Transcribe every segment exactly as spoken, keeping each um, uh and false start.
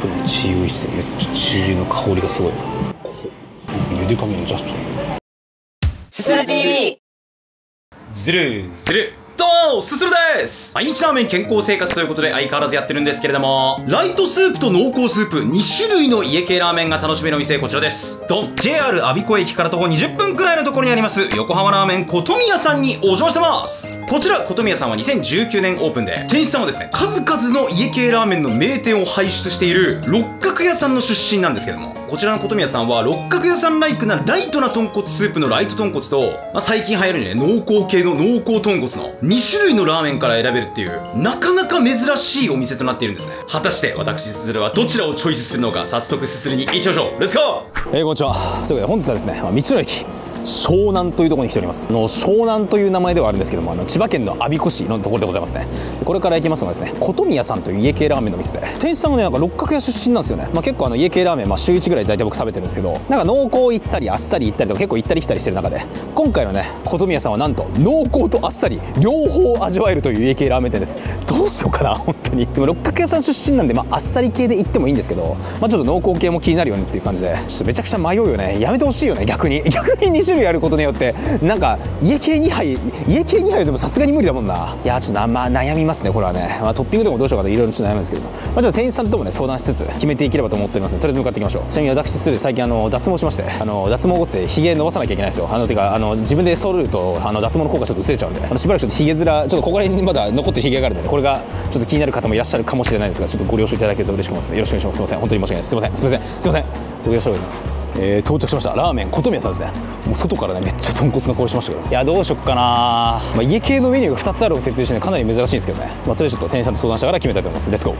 プの治癒室でめっちゃ治癒の香りがすごい。ゆで加減ジャスト。 すする ティーブイ。 ずるずるどうもすするです。毎日ラーメン健康生活ということで相変わらずやってるんですけれども、ライトスープと濃厚スープに種類の家系ラーメンが楽しめるお店、こちらです。ドン ジェイアール 我孫子駅から徒歩にじゅっぷんくらいのところにあります横浜ラーメン琴宮さんにお邪魔してます。こちら琴宮さんはにせんじゅうきゅうねんオープンで、店主さんはですね、数々の家系ラーメンの名店を輩出している六角屋さんの出身なんですけども、こちらの琴宮さんは六角屋さんライクなライトな豚骨スープのライト豚骨と、まあ、最近流行るね濃厚系の濃厚豚骨のに種類のラーメンから選べるっていうなかなか珍しいお店となっているんですね。果たして私すするはどちらをチョイスするのか、早速すするに行きましょう。レッツゴー。 えー、こんにちは。ということで本日はですね、道の駅湘南というところに来ております。あの湘南という名前ではあるんですけども、あの千葉県の我孫子市のところでございますね。これから行きますのがですね、琴宮さんという家系ラーメンの店で、店主さんがねなんか六角屋出身なんですよね。まあ、結構あの家系ラーメン、まあ、週いちぐらい大体僕食べてるんですけど、なんか濃厚行ったりあっさり行ったりとか結構行ったり来たりしてる中で、今回のね琴宮さんはなんと濃厚とあっさり両方味わえるという家系ラーメン店です。どうしようかな本当に。でも六角屋さん出身なんで、まあ、あっさり系で行ってもいいんですけど、まあ、ちょっと濃厚系も気になるよねっていう感じで、ちょっとめちゃくちゃ迷うよね。やめてほしいよね逆に。逆にに種類あることによってなんか家系にはい家系にはいでもさすがに無理だもんな。いやちょっとまあ悩みますねこれはね。まあ、トッピングでもどうしようかといろいろちょっと悩むんですけど、まあ、ちょっと店員さんともね相談しつつ決めていければと思っておりますので、とりあえず向かっていきましょう。ちなみに私すで最近あの脱毛しまして、あの脱毛後ってひげ伸ばさなきゃいけないんですよ。あのてかあの自分で剃るとあの脱毛の効果ちょっと薄れちゃうんで、あのしばらくちょっとひげ面ちょっとここら辺にまだ残ってるひげがあるんで、ね、これがちょっと気になる方もいらっしゃるかもしれないですが、ちょっとご了承いただけると嬉しく思いますのでよろしくお願いします。すいません本当に申し訳ないです。すいませんすいませんすいません。どうでしょう。えー、到着しました。ラーメン琴宮さんですね。もう外からねめっちゃ豚骨の香りしましたけど、いやどうしよっかな。まあ、家系のメニューがふたつあるお店というして、ね、かなり珍しいんですけどね、まあ、とりあえずちょっと店員さんと相談しながら決めたいと思います。レッツゴー。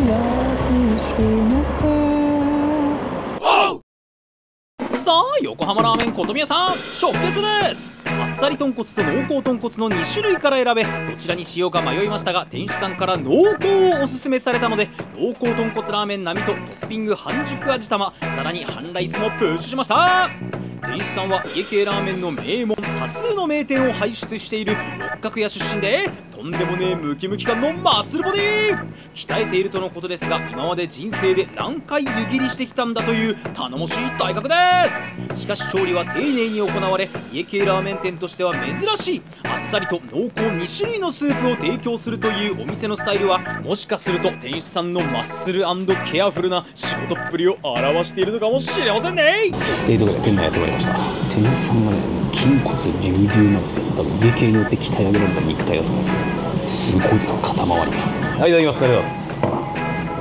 さあ横浜ラーメン琴宮さん出血です。あっさり豚骨と濃厚豚骨のに種類から選べ、どちらにしようか迷いましたが、店主さんから濃厚をおすすめされたので、濃厚豚骨ラーメン並みとトッピング半熟味玉、さらに半ライスもプッシュしました。店主さんは家系ラーメンの名門多数の名店を輩出している六角屋出身で、とんでもねえムキムキ感のマッスルボディ、鍛えているとのことですが、今まで人生で何回湯切りしてきたんだという頼もしい体格です。しかし調理は丁寧に行われ、家系ラーメン店としては珍しいあっさりと濃厚に種類のスープを提供するというお店のスタイルは、もしかすると店主さんのマッスル&ケアフルな仕事っぷりを表しているのかもしれませんね。 というところで店内やってまいりました。店主さんがね筋骨隆々なんですよ。多分家系によって鍛え上げられた肉体だと思うんですけど、すごいです肩周りが。はい、いただきます。ありがとうございます。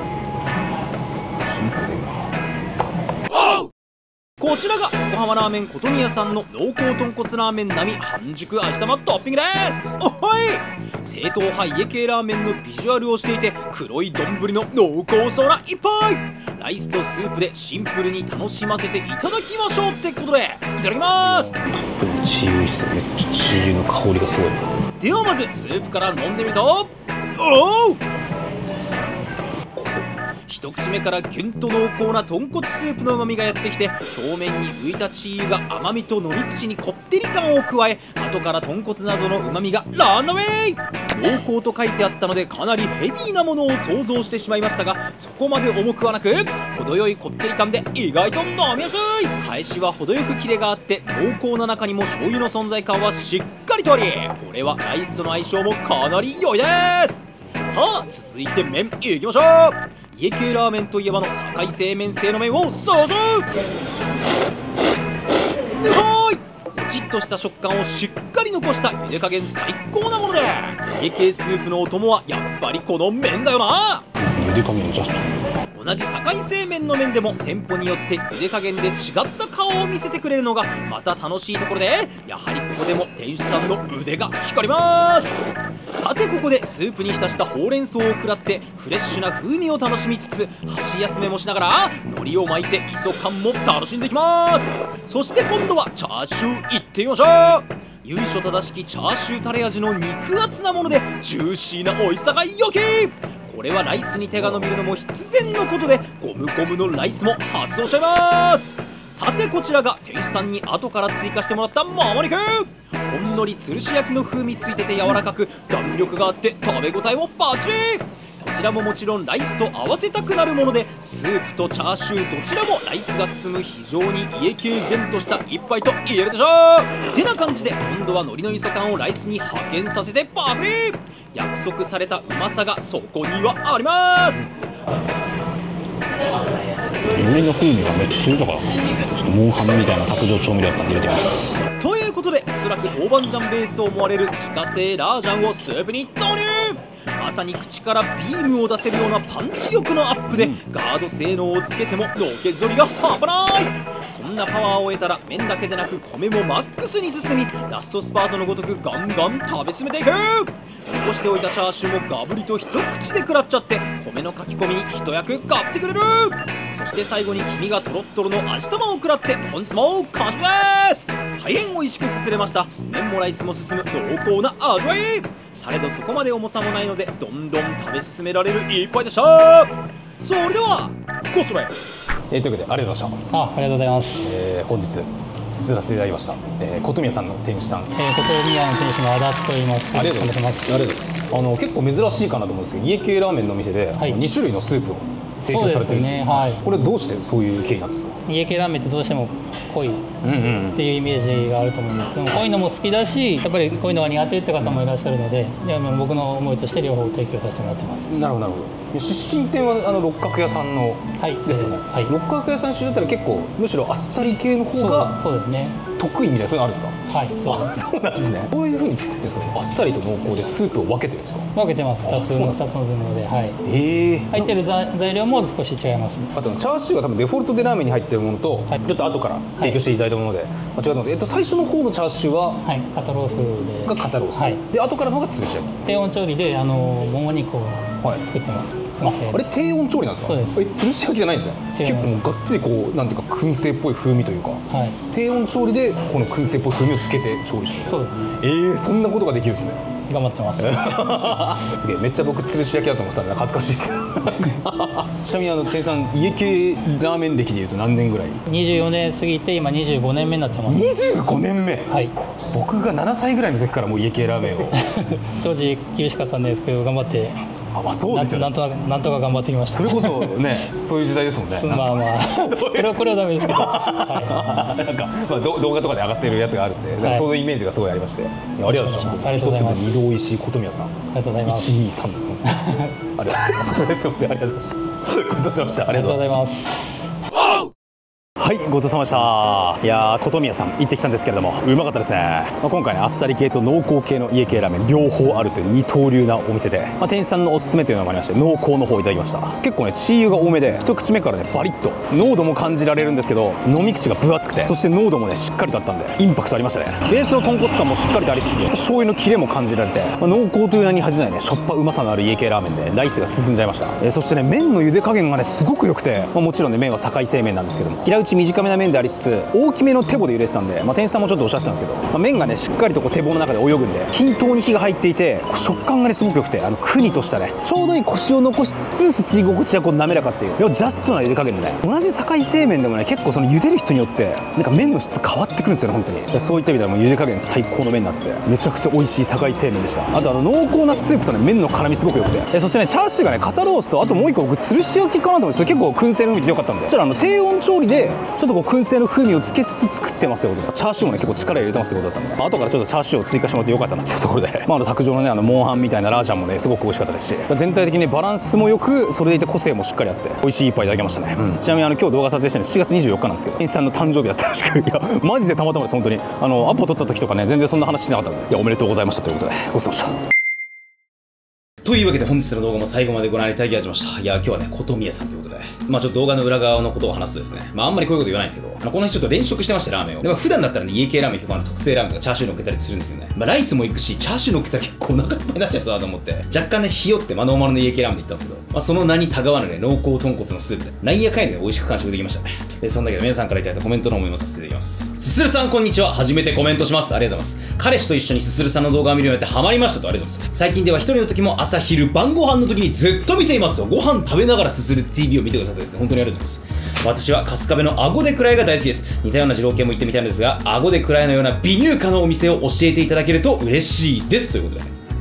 シンプルでいいな。 こちらが横浜ラーメン琴宮さんの濃厚豚骨ラーメン並み半熟味玉トッピングです。おっほい、正統派家系ラーメンのビジュアルをしていて、黒い丼の濃厚そうな一杯、ライスとスープでシンプルに楽しませていただきましょうってことでいただきます。 治癒室でめっちゃ治癒の香りがすごい。 ではまずスープから飲んでみると、おお、一口目からギュンと濃厚な豚骨スープのうまみがやってきて、表面に浮いたチー油が甘みと飲み口にこってり感を加え、後から豚骨などのうまみがランアウェイ。濃厚と書いてあったのでかなりヘビーなものを想像してしまいましたが、そこまで重くはなく、程よいこってり感で意外と飲みやすい。返しは程よくキレがあって、濃厚な中にも醤油の存在感はしっかりとあり、これはライスとの相性もかなり良いです。さあ続いて麺いきましょう。家系ラーメンといえばの堺製麺製の麺を想像。はい、もちっとした食感をしっかり残した茹で加減最高なもので、家系スープのお供はやっぱりこの麺だよな。 茹で加減ジャスト。 同じ堺製麺の麺でも店舗によって茹で加減で違った顔を見せてくれるのがまた楽しいところで、やはりここでも店主さんの腕が光ります。さてここでスープに浸したほうれん草を食らってフレッシュな風味を楽しみつつ、箸休めもしながら海苔を巻いて磯感も楽しんでいきます。そして今度はチャーシューいってみましょう。由緒正しきチャーシュータレ味の肉厚なものでジューシーな美味しさが良き。これはライスに手が伸びるのも必然のことで、ゴムゴムのライスも発動しちゃいます。さてこちらが店主さんに後から追加してもらったもも肉。ほんのりつるし焼きの風味ついてて柔らかく弾力があって食べ応えもバッチリ。 こちらももちろんライスと合わせたくなるもので、スープとチャーシューどちらもライスが進む非常に家系然とした一杯と言えるでしょう。てな感じで今度は海苔の味噌缶をライスに派遣させてパクリ。約束されたうまさがそこにはあります。 海苔の風味がめっちゃ豊かだ。ちょっとモンハンみたいな卓上調味料だったんで入れてみます。 ということで、おそらく豆板醤ベースと思われる自家製ラージャンをスープに投入。まさに口からビームを出せるようなパンチ力のアップで、ガード性能をつけてものけぞりが半端ない。そんなパワーを得たら麺だけでなく米もマックスに進み、ラストスパートのごとくガンガン食べ進めていく。残しておいたチャーシューもガブリと一口で食らっちゃって、米のかき込みに一役買ってくれる。そして最後に黄身がトロットロの味玉を食らって本日も完食です。大変美味しくすすれました。麺もライスも進む濃厚な味わい。されどそこまで重さもないので、どんどん食べ進められる一杯でした。それではコストレえー、というわけでありがとうございました。 あ、ありがとうございます。 えー、本日すすらせていただきました、えー、琴宮さんの店主さん、 えー、琴宮の店主の足立と言います。 ありがとうございます。ありがとうございます。あの結構珍しいかなと思うんですけど、家系ラーメンのお店で、はい、に種類のスープを提供されてるんですね。はい、これどうしてそういう経緯なんですか？ 家系ラーメンってどうしても濃いっていうイメージがあると思うんですけども、濃いのも好きだし、やっぱり濃いのが苦手って方もいらっしゃるので、で僕の思いとして両方提供させてもらってます。 なるほどなるほど。出身店はあの六角屋さんの、はい、ですよね。はい、六角屋さん出身だったら結構むしろあっさり系の方がそうですね。得意みたいなそういうのあるんですか？はい、そうです。そうなんですね。こういう風に作ってるんですか？あっさりと濃厚でスープを分けてるんですか？分けてます。二つの二つの分量で、はい。 ええ。 入ってる材料も少し違いますね。 あとチャーシューが多分デフォルトでラーメンに入ってるものと、はい、ちょっと後から提供していただいたもので、はい、間違ってます。えっと最初の方のチャーシューは、はい、肩ロースで。が肩ロース。はい、で後からの方がつるし焼き。 低温調理であのもも肉を作ってます。 はい、あ, あれ低温調理なんですか？そうです。え、つるし焼きじゃないんですね。結構もうがっつりこうなんていうか燻製っぽい風味というか、はい、低温調理でこの燻製っぽい風味をつけて調理してる。そうです。えー、そんなことができるんですね。 頑張ってますすげえ、めっちゃ僕つるし焼きだと思ってたんで恥ずかしいですちなみにあの店員さん家系ラーメン歴でいうと何年ぐらい？ にじゅうよねん過ぎて今にじゅうごねんめになってます。 にじゅうごねんめ。はい。僕がななさいぐらいの時からもう家系ラーメンを当時厳しかったんですけど頑張ってあ、まあそうですよね。 なんとなくなんとか頑張ってきました。 それこそね、そういう時代ですもんね。 まあまあ、これはこれはダメですけど。 はい、なんかまあ動画とかで上がってるやつがあるんで、はい、そういうイメージがすごいありまして、ありがとうございます。一粒二度美味しい琴宮さん。ありがとうございます。 一二三ですね。ありがとうございます。すみません、ありがとうございました。ごちそうさまでした。ありがとうございます。はい、ごちそうさまでした。いやー、琴宮さん行ってきたんですけれどもうまかったですね。まあ、今回ねあっさり系と濃厚系の家系ラーメン両方あるという二刀流なお店で、まあ、店主さんのおすすめというのもありまして濃厚の方をいただきました。結構ねチー油が多めで一口目からねバリッと濃度も感じられるんですけど、飲み口が分厚くてそして濃度もねしっかりとあったんでインパクトありましたね。ベースの豚骨感もしっかりとありつつ醤油のキレも感じられて、まあ、濃厚という名に恥じないねしょっぱうまさのある家系ラーメンでライスが進んじゃいました。えー、そしてね麺の茹で加減がねすごく良くて、まあ、もちろんね麺は堺製麺なんですけども平打ち短めな麺でありつつ大きめの手棒で茹でてたんで、まあ、店主さんもちょっとおっしゃってたんですけど、まあ、麺がねしっかりとこう手棒の中で泳ぐんで均等に火が入っていて食感がねすごく良くて、あのクニとしたねちょうどいいコシを残しつつすすり心地はこう滑らかっていう要はジャストな茹で加減でね、同じ堺製麺でもね結構その茹でる人によってなんか麺の質変わってくるんですよね本当に。そういった意味ではもう茹で加減最高の麺なんつってめちゃくちゃ美味しい堺製麺でした。あとあの濃厚なスープとね麺の絡みすごく良くて、えそしてねチャーシューがね肩ロースとあともう一個僕つるし焼きかなと思うんですけど結構燻製の風味強かったんで、そしたらあの低温調理でちょっとこう燻製の風味をつけつつ作ってますよとかチャーシューもね結構力入れてますってことだったんで、まあ、後からちょっとチャーシューを追加してもらってよかったなっていうところで、まあ、あの卓上のねあのモンハンみたいなラージャンもねすごく美味しかったですし、全体的にバランスもよくそれでいて個性もしっかりあって美味しい一杯いただきましたね。うん、ちなみにあの今日動画撮影してるのしちがつにじゅうよっかなんですけど店員さんの誕生日だったらしく、いやマジでたまたまです本当に。あのアポ取った時とかね全然そんな話してなかったので、いやおめでとうございましたということでごちそうさまでした。というわけで本日の動画も最後までご覧いただきました。いや今日はね琴宮さんということで、まあちょっと動画の裏側のことを話すとですね、まああんまりこういうこと言わないんですけど、あのこの日ちょっと連食してましてラーメンを。でも普段だったらね家系ラーメン結構あの特製ラーメンとかチャーシュー乗っけたりするんですけどね、まあライスも行くしチャーシュー乗っけたら結構お腹いっぱいになっちゃいそうだと思って若干ねひよってまあノーマルの家系ラーメンで行ったんですけど、まあその名にたがわぬね濃厚豚骨のスープでなんやかんやで美味しく完食できましたね。でそんだけど皆さんからいただいたコメントの方も読まさせていただきます。すするさんこんにちは、初めてコメントします。ありがとうございます。彼氏と一緒にすするさんの動画を見るようになってハマりましたと。ありがとうございます。最近では一人の時も朝昼晩ご飯の時にずっと見ていますよ。ご飯食べながらすする ティーブイ を見てくださってですね本当にありがとうございます。私は春日部の顎でくらいが大好きです。似たような二郎系も行ってみたいんですが顎でくらいのような美乳化のお店を教えていただけると嬉しいですということで、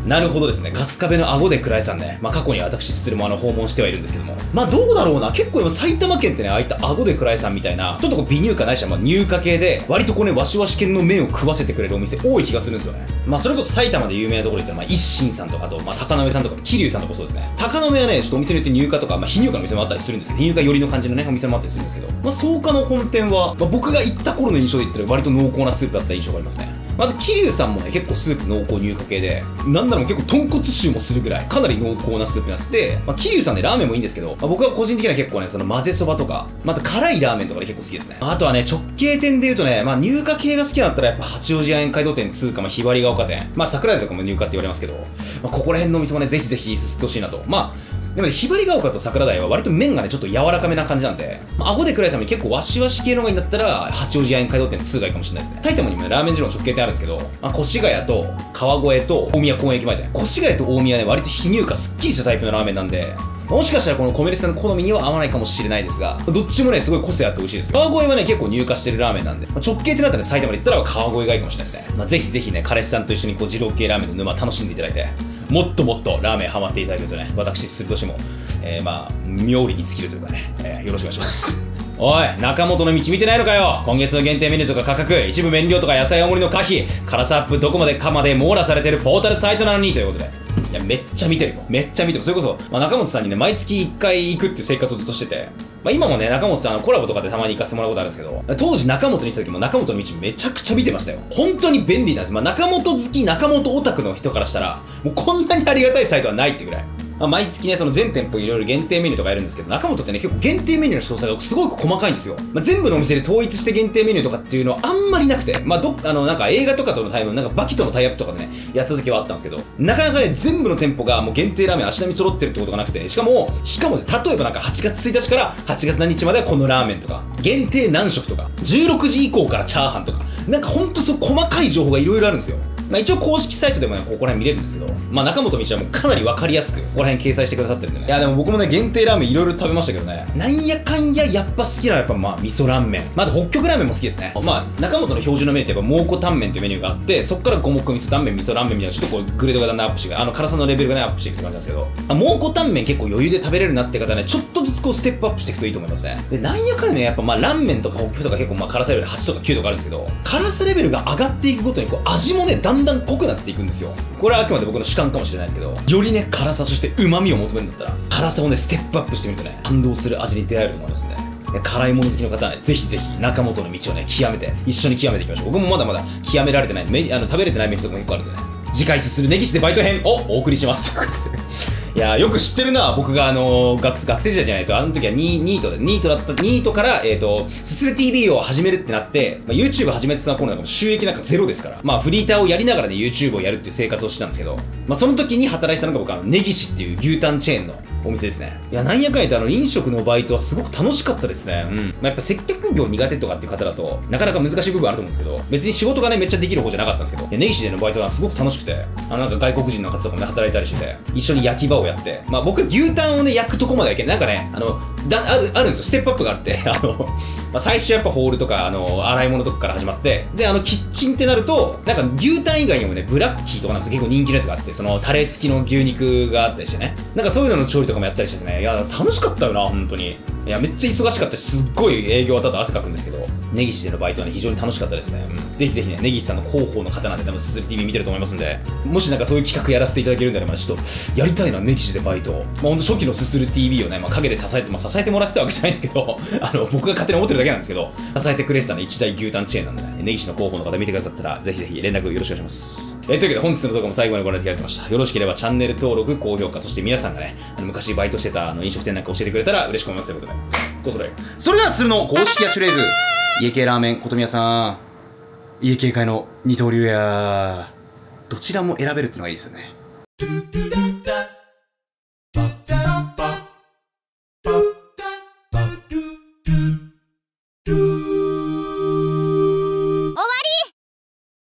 なるほどですね。春日部の顎で倉井さんね。まあ過去に私すするもあの訪問してはいるんですけども。まあどうだろうな。結構今埼玉県ってね、ああいった顎で倉井さんみたいな、ちょっとこう美乳化ないしはまあ乳化系で、割とこうね、わしわし犬の麺を食わせてくれるお店多い気がするんですよね。まあそれこそ埼玉で有名なところで言ったら、まあ一心さんとか、あとまあ高野目さんとか、桐生さんとかそうですね。高野目はね、ちょっとお店によって乳化とか、まあ非乳化のお店もあったりするんですけど、非乳化寄りの感じのね、お店もあったりするんですけど、まあ草加の本店は、まあ僕が行った頃の印象で言ったら割と濃厚なスープだった印象がありますね。まず桐生さんもね、結構スープ濃厚乳化系で、なんなら結構豚骨臭もするぐらい、かなり濃厚なスープになってて、まあ桐生さんね、ラーメンもいいんですけど、まあ、僕は個人的には結構ね、その混ぜそばとか、また辛いラーメンとかで結構好きですね。あとはね、直径店で言うとね、まあ乳化系が好きだったらやっぱ八王子屋宴街道店通か、まあひばりが丘店、まあ桜井とかも乳化って言われますけど、まあここら辺のお店もね、ぜひぜひすすってほしいなと。まあでもね、ひばりが丘と桜台は割と麺がね、ちょっと柔らかめな感じなんで、まあ、顎で倉井さんに結構ワシワシ系のがいいんだったら、八王子屋宴街道店通がいいかもしれないですね。埼玉にもね、ラーメン二郎の直径店あるんですけど、まあ、越谷と川越と大宮公園駅前で、越谷と大宮ね、割と非乳化すっきりしたタイプのラーメンなんで、もしかしたらこのコメリスさんの好みには合わないかもしれないですが、どっちもね、すごい個性あって美味しいです。川越はね、結構乳化してるラーメンなんで、まあ、直径ってなったら、ね、埼玉で言ったら川越がいいかもしれないですね。まあ、ぜひぜひね、彼氏さんと一緒にこう二郎系ラーメンの沼楽しんでいただいて、もっともっとラーメンハマっていただけるとね、私するとしても、えー、まあ妙利に尽きるというかね、えー、よろしくお願いします。おい、中本の道見てないのかよ。今月の限定メニューとか価格、一部麺量とか野菜大盛りの可否、辛さアップどこまでかまで網羅されてるポータルサイトなのにということで、いやめっちゃ見てるよ。めっちゃ見てる。それこそ、まあ、中本さんにね、毎月いっかい行くっていう生活をずっとしてて、まあ、今もね、中本さんのコラボとかでたまに行かせてもらうことあるんですけど、当時中本に行った時も中本の道めちゃくちゃ見てましたよ。本当に便利なんです。まあ、中本好き、中本オタクの人からしたら、もうこんなにありがたいサイトはないってぐらい。まあ、毎月ね、その全店舗いろいろ限定メニューとかやるんですけど、中本ってね、結構限定メニューの詳細がすごく細かいんですよ。まあ、全部のお店で統一して限定メニューとかっていうのはあんまりなくて、まあ、どっあの、なんか映画とかとのタイム、なんかバキとのタイアップとかでね、やった時はあったんですけど、なかなかね、全部の店舗がもう限定ラーメン足並み揃ってるってことがなくて、しかも、しかも、例えばなんかはちがつついたちからはちがつ何日まではこのラーメンとか、限定何食とか、じゅうろくじ以降からチャーハンとか、なんかほんとそう細かい情報がいろいろあるんですよ。まあ一応公式サイトでもね、ここら辺見れるんですけど、まあ中本道はもうかなりわかりやすく、ここら辺掲載してくださってるんでね。いやでも僕もね、限定ラーメンいろいろ食べましたけどね、なんやかんややっぱ好きなのはやっぱまあ味噌ラーメン。まああと北極ラーメンも好きですね。まあ中本の標準のメニューってやっぱ蒙古タンメンというメニューがあって、そこから五目味噌タンメン、味噌ラーメンみたいなちょっとこうグレードがだんだんアップしていく、あの辛さのレベルがね、アップしていくって感じなんですけど、まあ、蒙古タンメン結構余裕で食べれるなって方ね、ちょっとずつこうステップアップしていくといいと思いますね。で、なんやかんやね、やっぱまあラーメンとか北極とか結構まあ辛さレベルはちとかきゅうとかあるんですけど、辛さレベルが上がっていくごとにこう味もね、だんだん濃くなっていくんですよ。これはあくまで僕の主観かもしれないですけど、よりね、辛さ、そして旨味を求めるんだったら、辛さをね、ステップアップしてみるとね、感動する味に出会えると思いますね。辛いもの好きの方はね、ぜひぜひ中本の道をね、極めて、一緒に極めていきましょう。僕もまだまだ極められてない、めあの食べれてないメニューとかも結構あるんでね、次回すする根岸でバイト編をお送りします。ということで。いやー、よく知ってるな。僕があのー、学, 学生時代じゃないと、あの時はニートで、ニートだった、ニートから、えっ、ー、と、すする ティーブイ を始めるってなって、まあ、YouTube 始めてた頃なんかも収益なんかゼロですから、まあフリーターをやりながらね、YouTube をやるっていう生活をしてたんですけど、まあその時に働いてたのが僕は、根岸っていう牛タンチェーンのお店ですね。いや、なんやかんやとあの、飲食のバイトはすごく楽しかったですね。うん。まあやっぱ接客業苦手とかっていう方だと、なかなか難しい部分あると思うんですけど、別に仕事がね、めっちゃできる方じゃなかったんですけど、根岸でのバイトはすごく楽しくて、あのなんか外国人の方とかもね、働いたりしてて、一緒に焼き場をやって、まあ僕牛タンをね、焼くとこまではいけない。なんかね、あの、だある、あるんですよ。ステップアップがあって、あの、まあ、最初やっぱホールとか、あの、洗い物とかから始まって、で、あの、キッチンってなると、なんか牛タン以外にもね、ブラッキーとかなんか結構人気のやつがあって、その、タレ付きの牛肉があったりしてね。なんかそういうのの調理とかもやったりしてね、いや、楽しかったよな、本当に。いや、めっちゃ忙しかったし、すっごい営業終わった後汗かくんですけど、根岸でのバイトはね、非常に楽しかったですね。うん、ぜひぜひね、根岸さんの広報の方なんで、多分すする ティーブイ 見てると思いますんで、もしなんかそういう企画やらせていただけるんであれば、ちょっと、やりたいな、根岸でバイト。まあ、ほんと初期のすする ティーブイ をね、まあ、陰で支えて、まあ、支えてもらってたわけじゃないんだけど、あの、僕が勝手に思ってるだけなんですけど、支えてくれてたね、一大牛タンチェーンなんでね、根岸の広報の方見てくださったら、ぜひぜひ連絡よろしくお願いします。えー、というわけで本日の動画も最後までご覧いただきました。よろしければチャンネル登録、高評価、そして皆さんがね、あの昔バイトしてたあの飲食店なんか教えてくれたら嬉しく思いますということで。ごそれ。それではするの公式キャッチフレーズ。家系ラーメン、ことみやさん。家系界の二刀流や。どちらも選べるっていうのがいいですよね。